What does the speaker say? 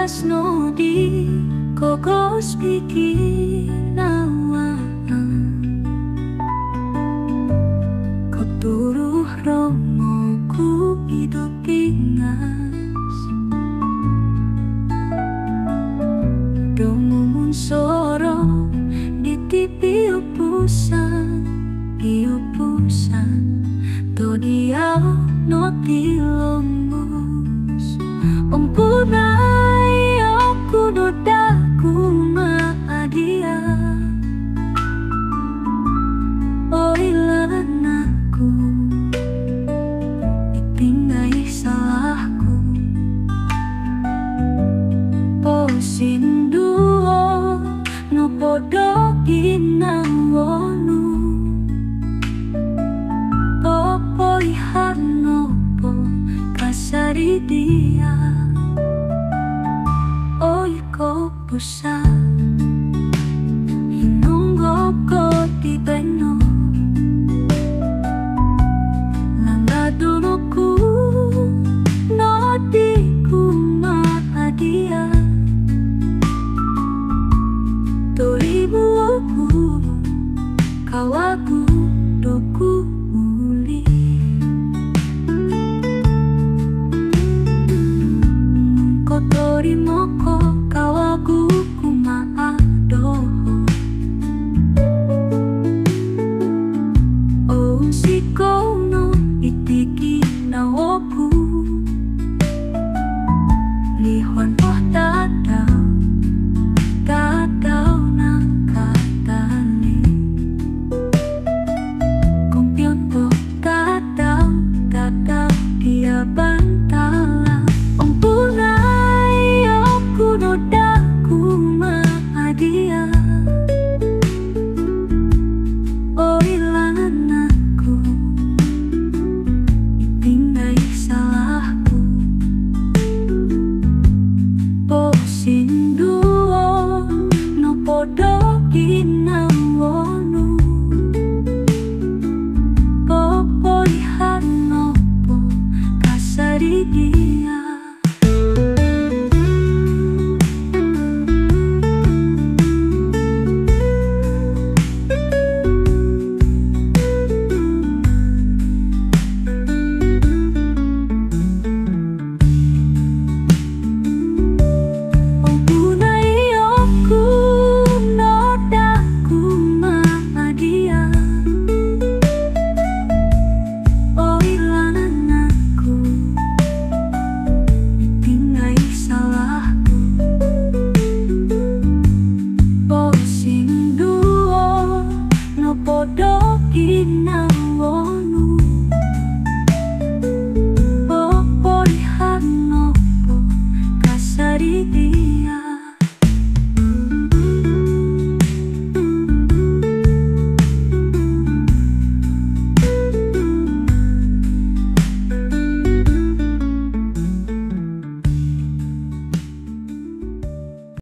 tresno di kokos bikin kau turuh romoku hidup ingas domumun soro di tipi upusan to dia no tilomus umpunai aku dodaku maadia oilan aku ipingai salahku posinduo no podo ginawonu ihanopo kasari dia oi ko pusa inunggo ko di beno langa duruku no di kuma adia toribu kawaku doku Torimoko kawaku kumaado Oh siko no itiki na oku Lihon po tataw na katali Kumpiyon po tataw dia bantala Ang punay daku maadia oilan aku ipingai salahku posinduo no podo ginawonu popo ihanopo kasari dia